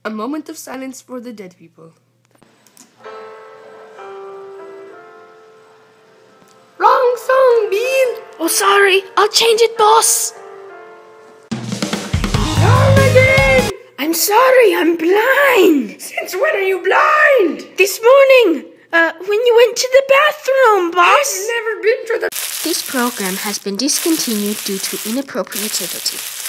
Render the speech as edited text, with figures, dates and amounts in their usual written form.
A moment of silence for the dead people. Wrong song, Bean! Oh, sorry. I'll change it, boss. Wrong again! I'm sorry. I'm blind. Since when are you blind? This morning, when you went to the bathroom, boss. I've never been to the... This program has been discontinued due to inappropriate activity.